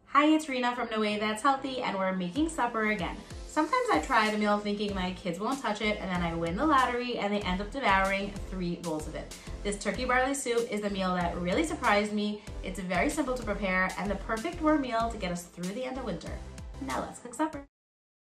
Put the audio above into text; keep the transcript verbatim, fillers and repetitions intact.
Hi, it's Rena from No Way That's Healthy, and we're making supper again. Sometimes I try the meal thinking my kids won't touch it, and then I win the lottery and they end up devouring three bowls of it. This turkey barley soup is the meal that really surprised me. It's very simple to prepare and the perfect warm meal to get us through the end of winter. Now let's cook supper.